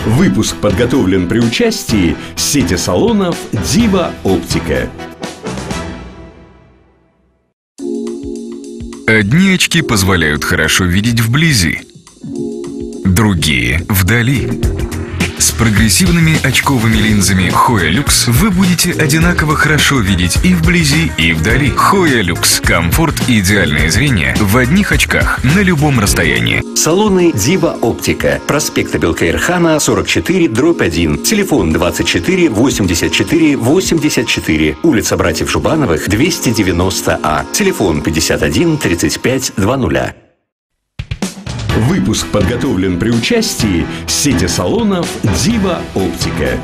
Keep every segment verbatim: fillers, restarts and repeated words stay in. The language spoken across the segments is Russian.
Выпуск подготовлен при участии сети салонов «Дива Оптика». Одни очки позволяют хорошо видеть вблизи, другие – вдали. С прогрессивными очковыми линзами Hoya Lux вы будете одинаково хорошо видеть и вблизи, и вдали. Hoya Lux – комфорт и идеальное зрение в одних очках на любом расстоянии. Салоны «Дива Оптика». Проспект Абелкаирхана, сорок четыре, дробь один. Телефон двадцать четыре восемьдесят четыре восемьдесят четыре. Улица Братьев Жубановых, двести девяносто А. Телефон пятьдесят один тридцать пять двадцать. Выпуск подготовлен при участии сети салонов «Дива Оптика».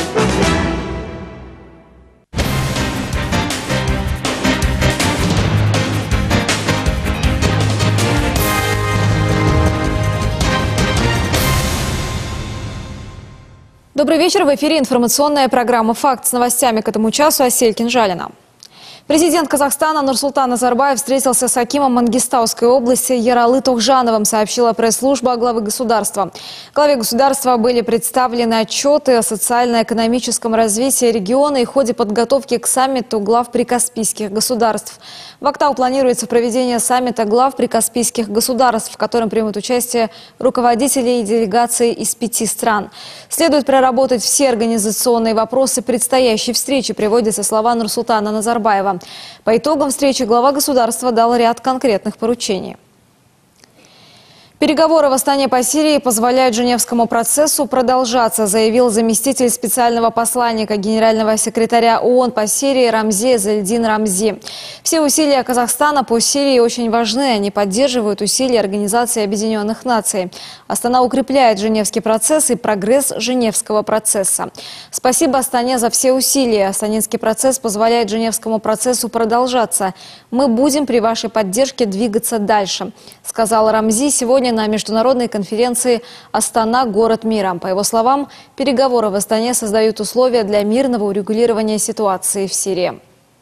Добрый вечер. В эфире информационная программа «Факт» с новостями к этому часу. Асель Кинжалина. Президент Казахстана Нурсултан Назарбаев встретился с акимом Мангистауской области Ералы Тохжановым, сообщила пресс-служба главы государства. Главе государства были представлены отчеты о социально-экономическом развитии региона и ходе подготовки к саммиту глав прикаспийских государств. В Актау планируется проведение саммита глав прикаспийских государств, в котором примут участие руководители и делегации из пяти стран. Следует проработать все организационные вопросы предстоящей встречи, приводятся слова Нурсултана Назарбаева. По итогам встречи глава государства дал ряд конкретных поручений. Переговоры в Астане по Сирии позволяют Женевскому процессу продолжаться, заявил заместитель специального посланника генерального секретаря ООН по Сирии Рамзи Зельдин Рамзи. Все усилия Казахстана по Сирии очень важны, они поддерживают усилия Организации Объединенных Наций. Астана укрепляет Женевский процесс и прогресс Женевского процесса. Спасибо Астане за все усилия. Астанинский процесс позволяет Женевскому процессу продолжаться. Мы будем при вашей поддержке двигаться дальше, сказал Рамзи сегодня на международной конференции «Астана. Город мира». По его словам, переговоры в Астане создают условия для мирного урегулирования ситуации в Сирии.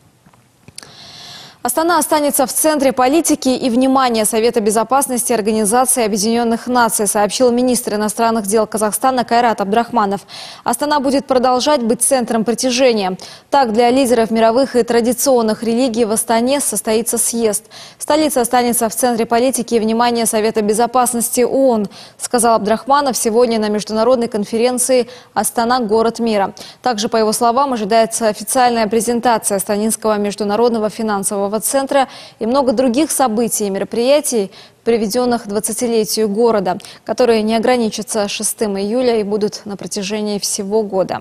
Астана останется в центре политики и внимания Совета безопасности Организации Объединенных Наций, сообщил министр иностранных дел Казахстана Кайрат Абдрахманов. Астана будет продолжать быть центром притяжения. Так, для лидеров мировых и традиционных религий в Астане состоится съезд. Столица останется в центре политики и внимания Совета безопасности ООН, сказал Абдрахманов сегодня на международной конференции «Астана. Город мира». Также, по его словам, ожидается официальная презентация Астанинского международного финансового центра и много других событий и мероприятий, приведенных к двадцатилетию города, которые не ограничатся шестым июля и будут на протяжении всего года.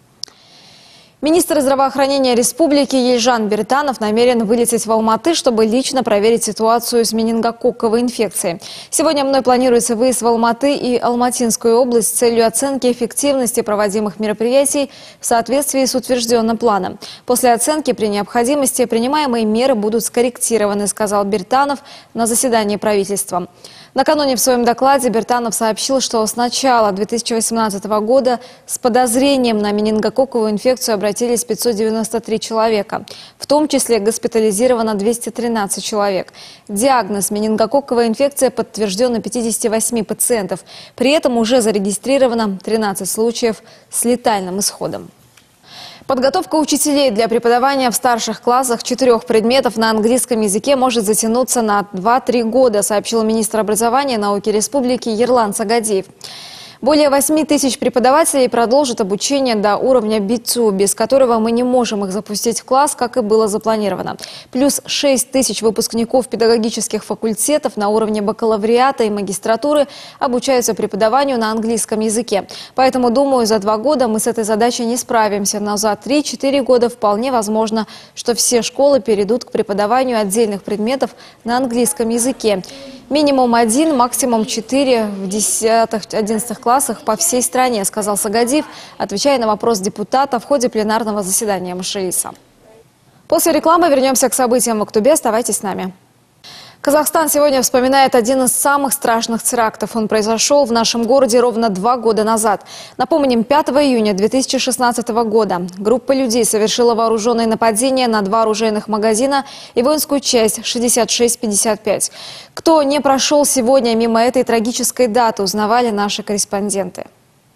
Министр здравоохранения республики Ельжан Биртанов намерен вылететь в Алматы, чтобы лично проверить ситуацию с менингококковой инфекцией. Сегодня мной планируется выезд в Алматы и Алматинскую область с целью оценки эффективности проводимых мероприятий в соответствии с утвержденным планом. После оценки при необходимости принимаемые меры будут скорректированы, сказал Биртанов на заседании правительства. Накануне в своем докладе Биртанов сообщил, что с начала две тысячи восемнадцатого года с подозрением на менингококковую инфекцию обратились пятьсот девяносто три человека. В том числе госпитализировано двести тринадцать человек. Диагноз менингококковая инфекция подтвержден у пятидесяти восьми пациентов. При этом уже зарегистрировано тринадцать случаев с летальным исходом. Подготовка учителей для преподавания в старших классах четырех предметов на английском языке может затянуться на два-три года, сообщил министр образования и науки республики Ерлан Сагадиев. Более восьми тысяч преподавателей продолжат обучение до уровня би два, без которого мы не можем их запустить в класс, как и было запланировано. Плюс шесть тысяч выпускников педагогических факультетов на уровне бакалавриата и магистратуры обучаются преподаванию на английском языке. Поэтому, думаю, за два года мы с этой задачей не справимся, но за три-четыре года вполне возможно, что все школы перейдут к преподаванию отдельных предметов на английском языке. Минимум один, максимум четыре в десятых-одиннадцатых классах по всей стране, сказал Сагадиев, отвечая на вопрос депутата в ходе пленарного заседания Мажилиса. После рекламы вернемся к событиям в Актубе. Оставайтесь с нами. Казахстан сегодня вспоминает один из самых страшных терактов. Он произошел в нашем городе ровно два года назад. Напомним, пятого июня две тысячи шестнадцатого года группа людей совершила вооруженное нападение на два оружейных магазина и воинскую часть шестьдесят шесть пятьдесят пять. Кто не прошел сегодня мимо этой трагической даты, узнавали наши корреспонденты.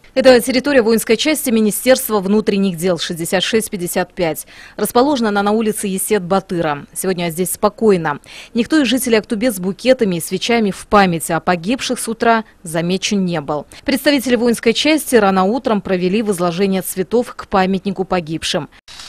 Это территория воинской части Министерства внутренних дел шестьдесят шесть пятьдесят пять. Расположена она на улице Есет-Батыра. Сегодня здесь спокойно. Никто из жителей Актубе с букетами и свечами в память о погибших с утра замечен не был. Представители воинской части рано утром провели возложение цветов к памятнику погибшим.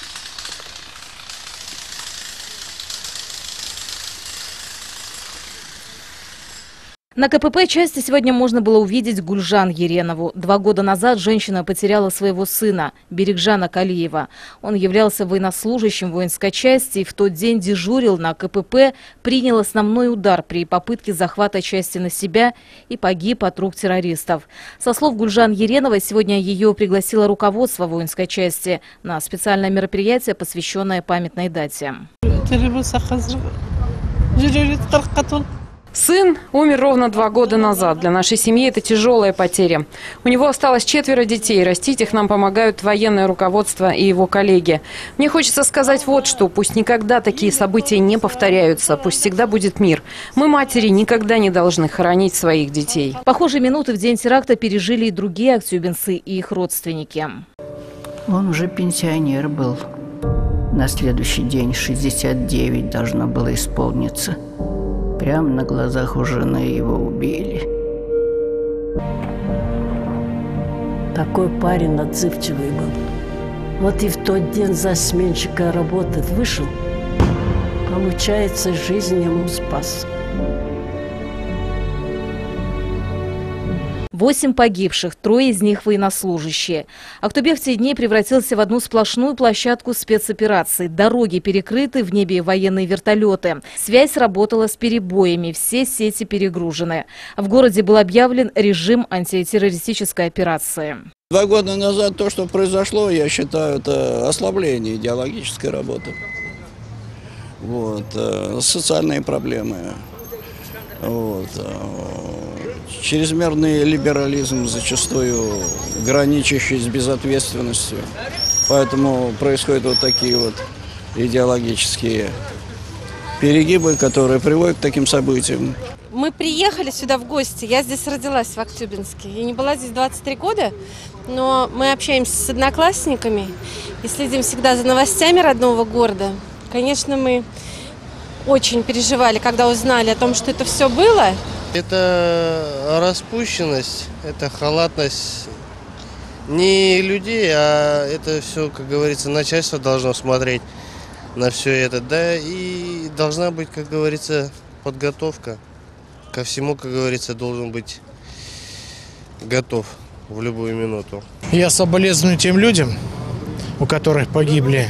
На КПП части сегодня можно было увидеть Гульжан Еренову. Два года назад женщина потеряла своего сына, Берикжана Калиева. Он являлся военнослужащим воинской части и в тот день дежурил на КПП, принял основной удар при попытке захвата части на себя и погиб от рук террористов. Со слов Гульжан Ереновой, сегодня ее пригласило руководство воинской части на специальное мероприятие, посвященное памятной дате. Сын умер ровно два года назад. Для нашей семьи это тяжелая потеря. У него осталось четверо детей. Растить их нам помогают военное руководство и его коллеги. Мне хочется сказать вот что. Пусть никогда такие события не повторяются. Пусть всегда будет мир. Мы, матери, никогда не должны хоронить своих детей. Похожие минуты в день теракта пережили и другие актюбинцы и их родственники. Он уже пенсионер был. На следующий день шестьдесят девять должно было исполниться. Прямо на глазах у жены его убили. Такой парень отзывчивый был. Вот и в тот день за сменщика работать вышел. Получается, жизнь ему спас. Восемь погибших, трое из них военнослужащие. Актубе в те дни превратился в одну сплошную площадку спецопераций. Дороги перекрыты, в небе военные вертолеты. Связь работала с перебоями, все сети перегружены. В городе был объявлен режим антитеррористической операции. Два года назад то, что произошло, я считаю, это ослабление идеологической работы. Вот, социальные проблемы. Вот. Чрезмерный либерализм, зачастую граничащий с безответственностью. Поэтому происходят вот такие вот идеологические перегибы, которые приводят к таким событиям. Мы приехали сюда в гости. Я здесь родилась, в Актюбинске. Я не была здесь двадцать три года, но мы общаемся с одноклассниками и следим всегда за новостями родного города. Конечно, мы очень переживали, когда узнали о том, что это все было. Это распущенность, это халатность не людей, а это все, как говорится, начальство должно смотреть на все это. Да, и должна быть, как говорится, подготовка. Ко всему, как говорится, должен быть готов в любую минуту. Я соболезную тем людям, у которых погибли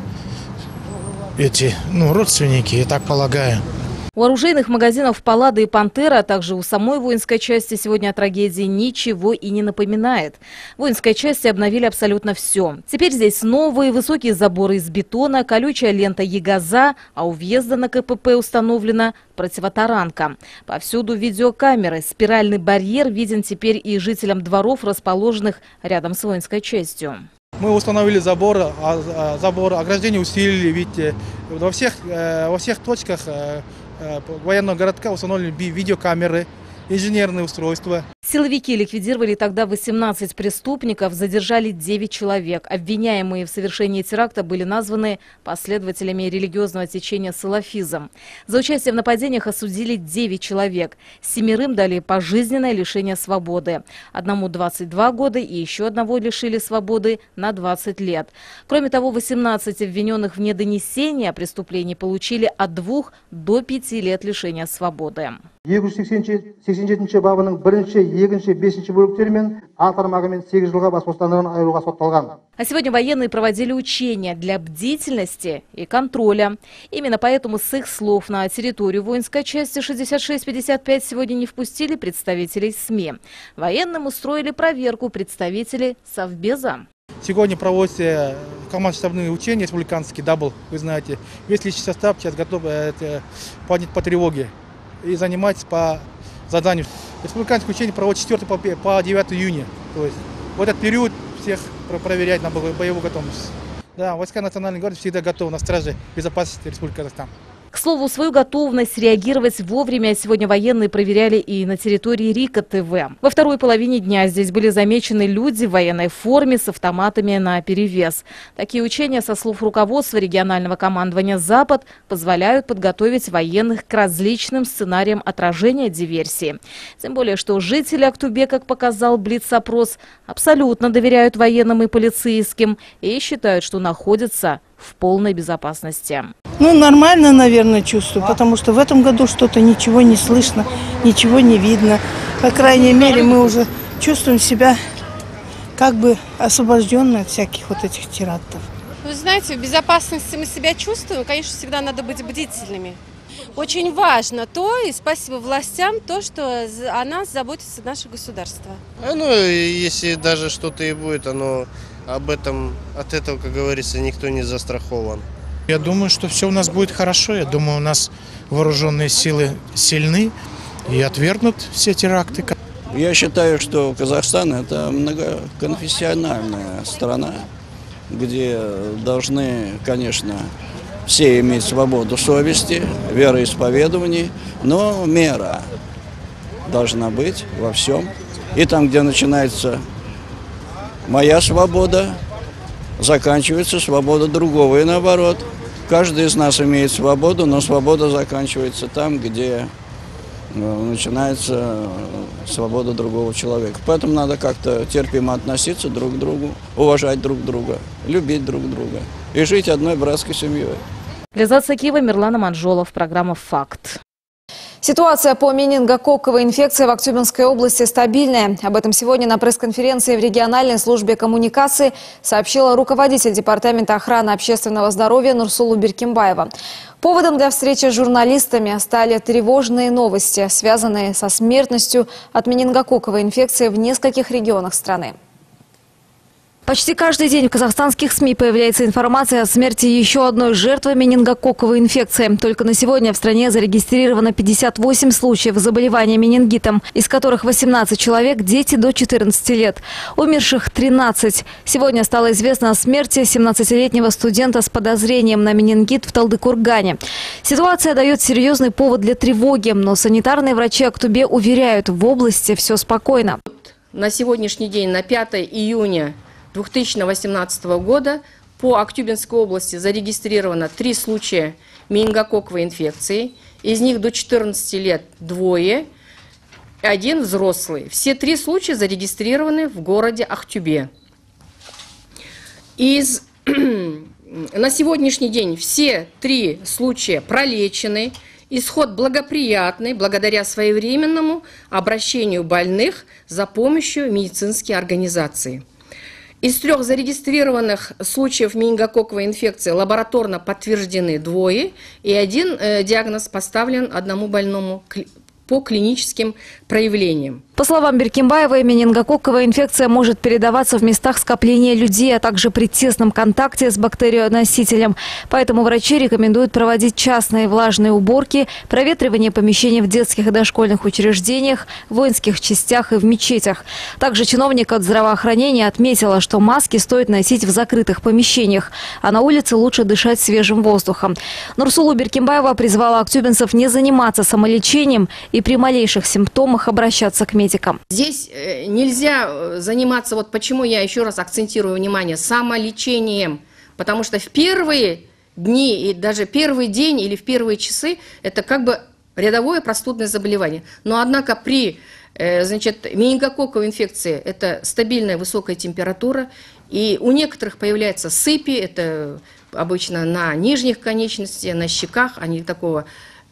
эти ну, родственники, я так полагаю. У оружейных магазинов «Паллада» и «Пантера», а также у самой воинской части сегодня о трагедии ничего и не напоминает. В воинской части обновили абсолютно все. Теперь здесь новые высокие заборы из бетона, колючая лента «Егоза», а у въезда на КПП установлена противотаранка. Повсюду видеокамеры. Спиральный барьер виден теперь и жителям дворов, расположенных рядом с воинской частью. Мы установили забор, а забор ограждение усилили, видите, во всех, во всех точках военного городка установлены видеокамеры, инженерные устройства. Силовики ликвидировали тогда восемнадцать преступников, задержали девять человек. Обвиняемые в совершении теракта были названы последователями религиозного течения салафизм. За участие в нападениях осудили девять человек. Семерым дали пожизненное лишение свободы. Одному двадцать два года и еще одного лишили свободы на двадцать лет. Кроме того, восемнадцать обвиненных в недонесении о преступлении получили от двух до пяти лет лишения свободы. сексен жетінші бабының бірінші, екінші, бесінші бөліктерімен а тармағымен сегіз жылға бас бостандығынан айыруға сотталған. А сегодня военные проводили учения для бдительности и контроля. Именно поэтому с их слов на территорию воинской части шестьдесят шесть пятьдесят пять сегодня не впустили представителей СМИ. Военным устроили проверку представителей Совбеза. Сегодня проводятся командно-штабные учения республиканские, дабл, вы знаете. Весь личный состав сейчас готов поднять по тревоге и заниматься по заданию. Республиканское учение проводится с четвёртого по девятое июня. То есть в этот период всех проверять на боевую готовность. Да, войска Национальной гвардии всегда готовы на страже безопасности Республики Казахстан. К слову, свою готовность реагировать вовремя сегодня военные проверяли и на территории Рика ТВ. Во второй половине дня здесь были замечены люди в военной форме с автоматами наперевес. Такие учения, со слов руководства регионального командования «Запад», позволяют подготовить военных к различным сценариям отражения диверсии. Тем более, что жители Актубе, как показал блиц-опрос, абсолютно доверяют военным и полицейским и считают, что находятся в полной безопасности. Ну, нормально, наверное, чувствую, потому что в этом году что-то ничего не слышно, ничего не видно. По крайней мере, мы уже чувствуем себя как бы освобожденные от всяких вот этих терактов. Вы знаете, в безопасности мы себя чувствуем, конечно, всегда надо быть бдительными. Очень важно то, и спасибо властям, то, что о нас заботится наше государство. А ну, если даже что-то и будет, оно об этом, от этого, как говорится, никто не застрахован. Я думаю, что все у нас будет хорошо. Я думаю, у нас вооруженные силы сильны и отвергнут все теракты. Я считаю, что Казахстан – это многоконфессиональная страна, где должны, конечно, все иметь свободу совести, вероисповедований, но мера должна быть во всем. И там, где начинается моя свобода, заканчивается свобода другого, и наоборот. Каждый из нас имеет свободу, но свобода заканчивается там, где начинается свобода другого человека. Поэтому надо как-то терпимо относиться друг к другу, уважать друг друга, любить друг друга и жить одной братской семьей. Лиза Цакиева, Мирлана Манжолов, программа «Факт». Ситуация по менингококковой инфекции в Актюбинской области стабильная. Об этом сегодня на пресс-конференции в региональной службе коммуникации сообщила руководитель Департамента охраны общественного здоровья Нурсулу Беркимбаева. Поводом для встречи с журналистами стали тревожные новости, связанные со смертностью от менингококковой инфекции в нескольких регионах страны. Почти каждый день в казахстанских СМИ появляется информация о смерти еще одной жертвы менингококковой инфекции. Только на сегодня в стране зарегистрировано пятьдесят восемь случаев заболевания менингитом, из которых восемнадцать человек – дети до четырнадцати лет. Умерших тринадцать. Сегодня стало известно о смерти семнадцатилетнего студента с подозрением на менингит в Талдыкургане. Ситуация дает серьезный повод для тревоги, но санитарные врачи Актубе уверяют, в области все спокойно. На сегодняшний день, на пятое июня две тысячи восемнадцатого года по Актюбинской области зарегистрировано три случая менингококковой инфекции. Из них до четырнадцати лет двое, один взрослый. Все три случая зарегистрированы в городе Актюбе. Из, на сегодняшний день все три случая пролечены. Исход благоприятный благодаря своевременному обращению больных за помощью медицинских организаций. Из трех зарегистрированных случаев менингококковой инфекции лабораторно подтверждены двое, и один э, диагноз поставлен одному больному по клиническим проявлениям. По словам Беркимбаевой, менингококковая инфекция может передаваться в местах скопления людей, а также при тесном контакте с бактерионосителем. Поэтому врачи рекомендуют проводить частные влажные уборки, проветривание помещений в детских и дошкольных учреждениях, воинских частях и в мечетях. Также чиновник от здравоохранения отметила, что маски стоит носить в закрытых помещениях, а на улице лучше дышать свежим воздухом. Нурсулу Беркимбаева призвала актюбинцев не заниматься самолечением и при малейших симптомах обращаться к медикам. Здесь нельзя заниматься, вот почему я еще раз акцентирую внимание, самолечением. Потому что в первые дни, и даже первый день или в первые часы, это как бы рядовое простудное заболевание. Но однако при значит, менингококковой инфекции это стабильная высокая температура. И у некоторых появляются сыпи, это обычно на нижних конечностях, на щеках, они такого...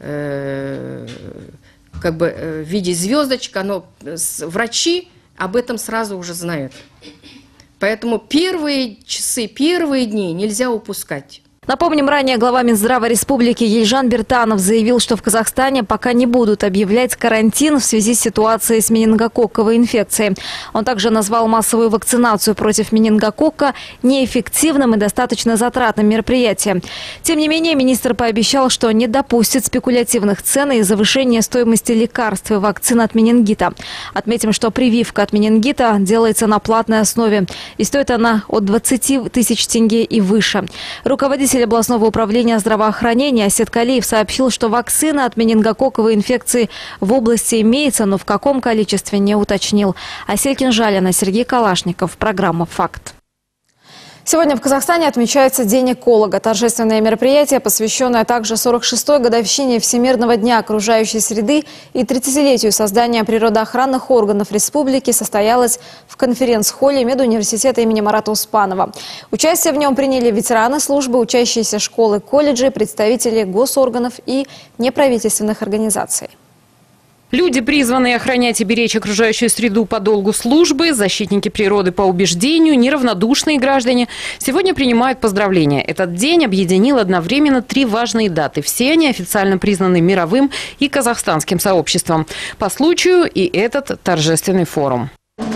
Э как бы в виде звездочка, но врачи об этом сразу уже знают. Поэтому первые часы, первые дни нельзя упускать. Напомним, ранее глава Минздрава Республики Ельжан Бертанов заявил, что в Казахстане пока не будут объявлять карантин в связи с ситуацией с менингококковой инфекцией. Он также назвал массовую вакцинацию против менингококка неэффективным и достаточно затратным мероприятием. Тем не менее, министр пообещал, что не допустит спекулятивных цен и завышения стоимости лекарств и вакцин от менингита. Отметим, что прививка от менингита делается на платной основе. И стоит она от двадцати тысяч тенге и выше. Руководитель Руководитель областного управления здравоохранения Асет Калиев сообщил, что вакцина от менингококковой инфекции в области имеется, но в каком количестве не уточнил. Асель Кинжалина, Сергей Калашников. Программа «Факт». Сегодня в Казахстане отмечается День эколога. Торжественное мероприятие, посвященное также сорок шестой годовщине Всемирного дня окружающей среды и тридцатилетию создания природоохранных органов республики, состоялось в конференц-холле медуниверситета имени Марата Успанова. Участие в нем приняли ветераны службы, учащиеся школы, колледжи, представители госорганов и неправительственных организаций. Люди, призванные охранять и беречь окружающую среду по долгу службы, защитники природы по убеждению, неравнодушные граждане, сегодня принимают поздравления. Этот день объединил одновременно три важные даты. Все они официально признаны мировым и казахстанским сообществом. По случаю и этот торжественный форум.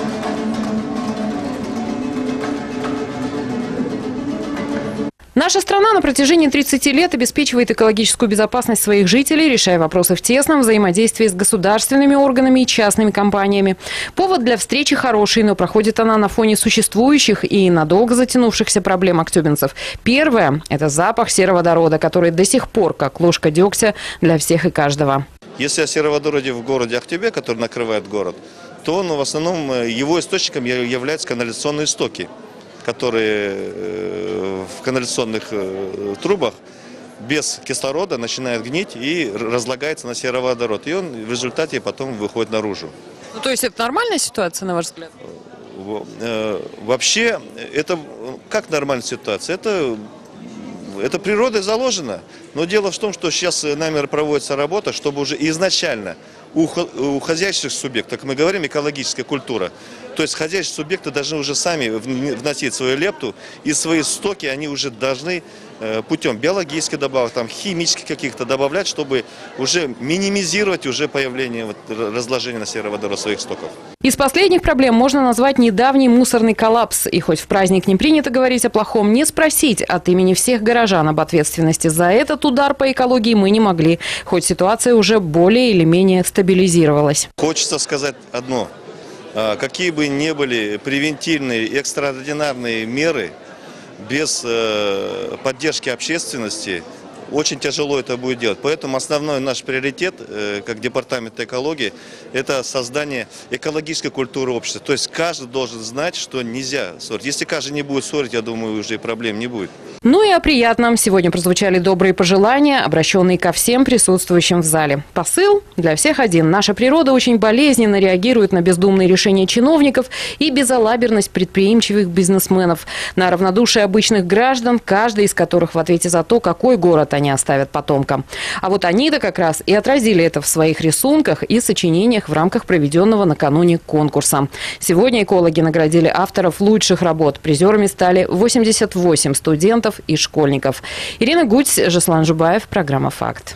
Наша страна на протяжении тридцати лет обеспечивает экологическую безопасность своих жителей, решая вопросы в тесном взаимодействии с государственными органами и частными компаниями. Повод для встречи хороший, но проходит она на фоне существующих и надолго затянувшихся проблем актюбинцев. Первое – это запах сероводорода, который до сих пор как ложка дегтя для всех и каждого. Если о сероводороде в городе Актюбе, который накрывает город, то он в основном его источником являются канализационные стоки, которые в канализационных трубах без кислорода начинают гнить и разлагается на сероводород. И он в результате потом выходит наружу. Ну, то есть это нормальная ситуация, на ваш взгляд? Вообще, это как нормальная ситуация? Это, это природой заложено. Но дело в том, что сейчас нами проводится работа, чтобы уже изначально у, у хозяйственных субъектов, как мы говорим, экологическая культура, то есть хозяйственные субъекты должны уже сами вносить свою лепту, и свои стоки они уже должны э, путем биологических добавок, там, химических каких-то добавлять, чтобы уже минимизировать уже появление вот, разложения на сероводород своих стоков. Из последних проблем можно назвать недавний мусорный коллапс. И хоть в праздник не принято говорить о плохом, не спросить от имени всех горожан об ответственности за этот удар по экологии мы не могли, хоть ситуация уже более или менее стабилизировалась. Хочется сказать одно. Какие бы ни были превентивные, экстраординарные меры, без поддержки общественности очень тяжело это будет делать. Поэтому основной наш приоритет, как департамент экологии, это создание экологической культуры общества. То есть каждый должен знать, что нельзя ссорить. Если каждый не будет ссорить, я думаю, уже и проблем не будет. Ну и о приятном. Сегодня прозвучали добрые пожелания, обращенные ко всем присутствующим в зале. Посыл для всех один. Наша природа очень болезненно реагирует на бездумные решения чиновников и безалаберность предприимчивых бизнесменов, на равнодушие обычных граждан, каждый из которых в ответе за то, какой город они оставят потомкам. А вот они-то как раз и отразили это в своих рисунках и сочинениях в рамках проведенного накануне конкурса. Сегодня экологи наградили авторов лучших работ. Призерами стали восемьдесят восемь студентов и школьников. Ирина Гудь, Жаслан Жубаев, программа «Факт».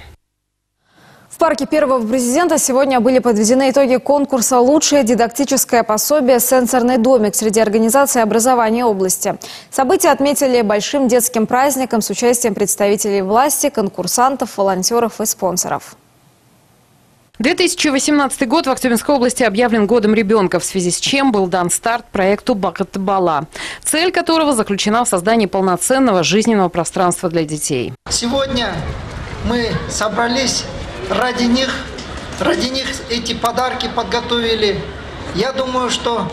В парке первого президента сегодня были подведены итоги конкурса «Лучшее дидактическое пособие. Сенсорный домик» среди организаций образования области. Событие отметили большим детским праздником с участием представителей власти, конкурсантов, волонтеров и спонсоров. две тысячи восемнадцатый год в Актюбинской области объявлен годом ребенка, в связи с чем был дан старт проекту «Бакыт Бала», цель которого заключена в создании полноценного жизненного пространства для детей. Сегодня мы собрались ради них, ради них эти подарки подготовили. Я думаю, что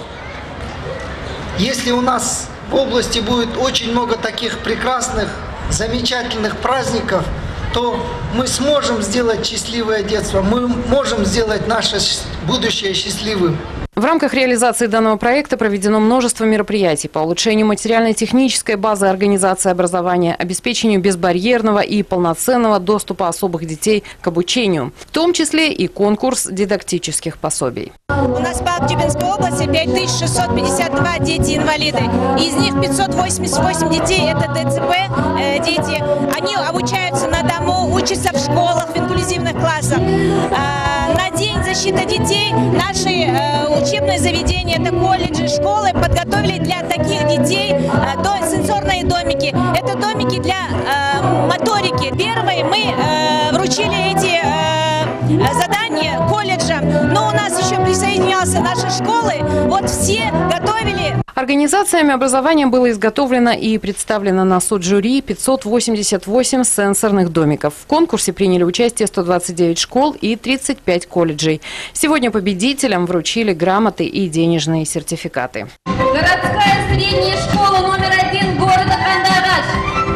если у нас в области будет очень много таких прекрасных, замечательных праздников, то мы сможем сделать счастливое детство, мы можем сделать наше будущее счастливым. В рамках реализации данного проекта проведено множество мероприятий по улучшению материально-технической базы организации образования, обеспечению безбарьерного и полноценного доступа особых детей к обучению, в том числе и конкурс дидактических пособий. У нас по Актюбинской области пять тысяч шестьсот пятьдесят два дети-инвалиды. Из них пятьсот восемьдесят восемь детей – это ДЦП э, дети. Они обучаются на дому, учатся в школах, в инклюзивных классах. Э, на День защиты детей наши э, учебные заведения, это колледжи, школы, подготовили для таких детей э, до, сенсорные домики. Это домики для э, моторики. Первые мы э, вручили эти э, задания колледжам, но у нас еще присоединялся наши школы. Вот все готовили. Организациями образования было изготовлено и представлено на суд жюри пятьсот восемьдесят восемь сенсорных домиков. В конкурсе приняли участие сто двадцать девять школ и тридцать пять колледжей. Сегодня победителям вручили грамоты и денежные сертификаты. Городская средняя школа номер один города Кандагаш.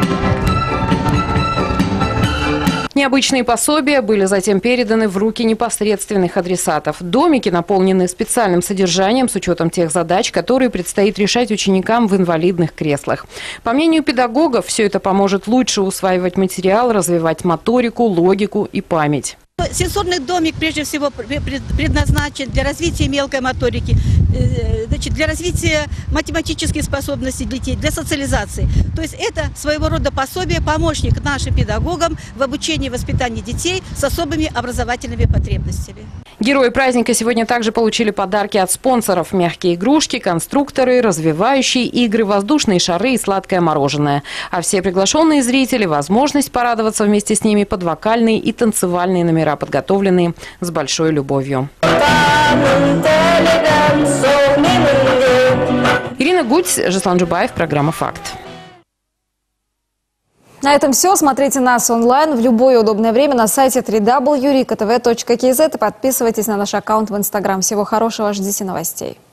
Необычные пособия были затем переданы в руки непосредственных адресатов. Домики наполнены специальным содержанием с учетом тех задач, которые предстоит решать ученикам в инвалидных креслах. По мнению педагогов, все это поможет лучше усваивать материал, развивать моторику, логику и память. Сенсорный домик прежде всего предназначен для развития мелкой моторики, значит, для развития математических способностей детей, для социализации. То есть это своего рода пособие, помощник нашим педагогам в обучении и воспитании детей с особыми образовательными потребностями. Герои праздника сегодня также получили подарки от спонсоров: мягкие игрушки, конструкторы, развивающие игры, воздушные шары и сладкое мороженое. А все приглашенные зрители – возможность порадоваться вместе с ними под вокальные и танцевальные номера, подготовленные с большой любовью. Ирина Гудь, Жаслан Джубаев, программа «Факт». На этом все. Смотрите нас онлайн в любое удобное время на сайте дабл ю дабл ю дабл ю точка рика тэ вэ точка кей зет и подписывайтесь на наш аккаунт в Инстаграм. Всего хорошего, ждите новостей.